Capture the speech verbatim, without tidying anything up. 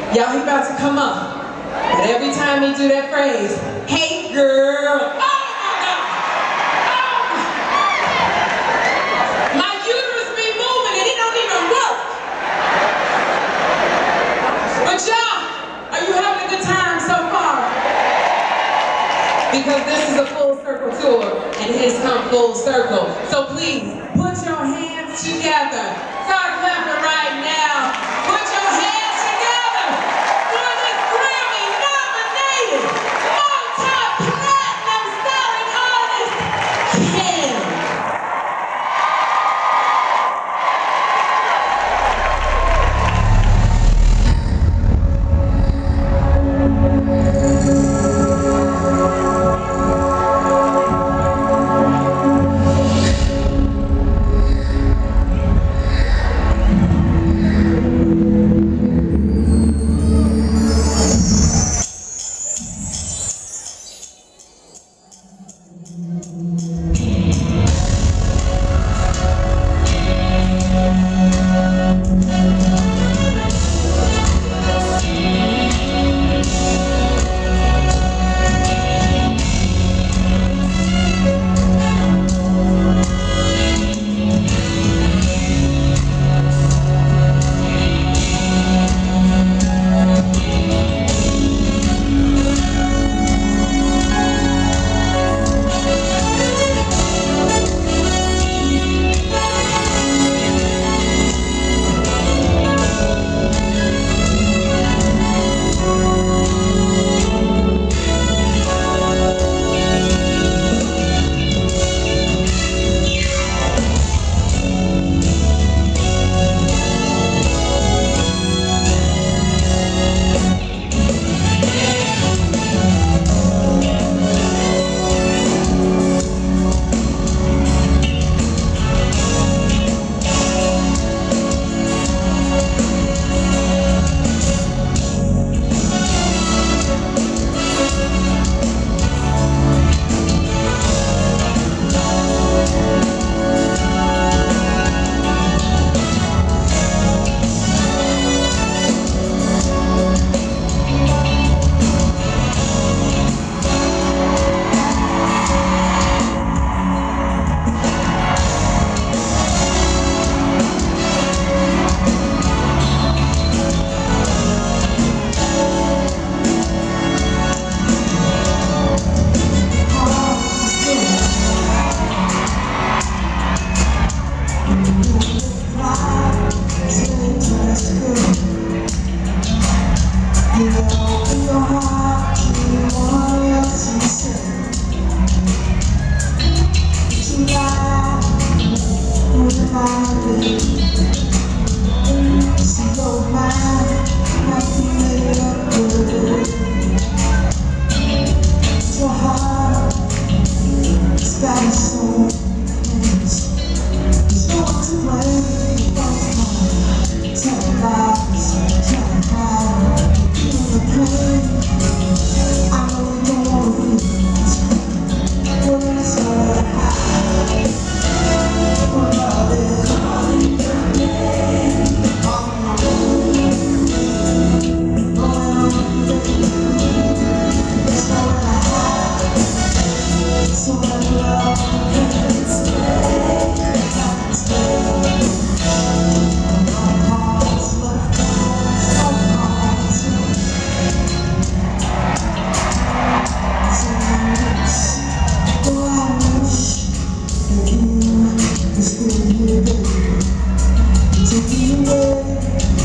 Y'all, he about to come up. But every time he do that phrase, hey girl, oh my God, oh. My uterus be moving and it don't even work. But y'all, are you having a good time so far? Because this is a full circle tour and his come full circle. So please, put your hands together. Start clapping right now. Put your hands together for this Grammy nominated multi-platinum starring artist, K E M. Take me away.